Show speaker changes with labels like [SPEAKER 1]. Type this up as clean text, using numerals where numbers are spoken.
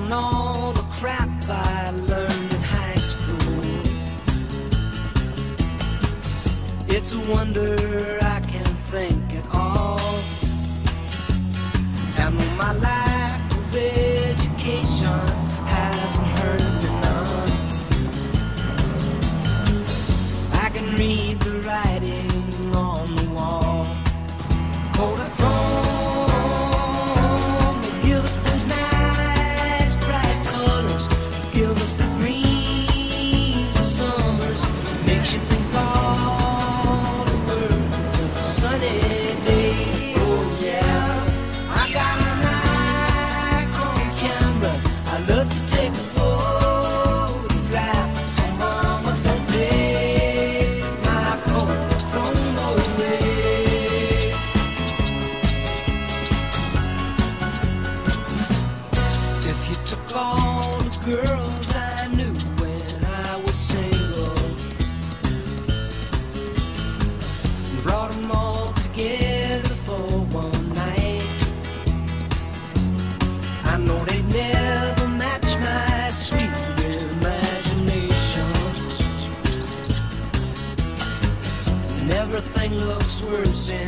[SPEAKER 1] on all the crap I learned in high school. It's a wonder I can think at all. And my lack of education hasn't hurt me none. I can read the writing on the wall. Kodachrome, they give us those nice bright colors, give us the greens of summers, makes you think all the words of a sunny day. Oh yeah, I got a Nikon camera, I love to take a photograph, so mama don't take my Kodachrome away. If you took all the girls I knew when I was single and brought them all together for one night, I know they'd never match my sweet imagination. And everything looks worse in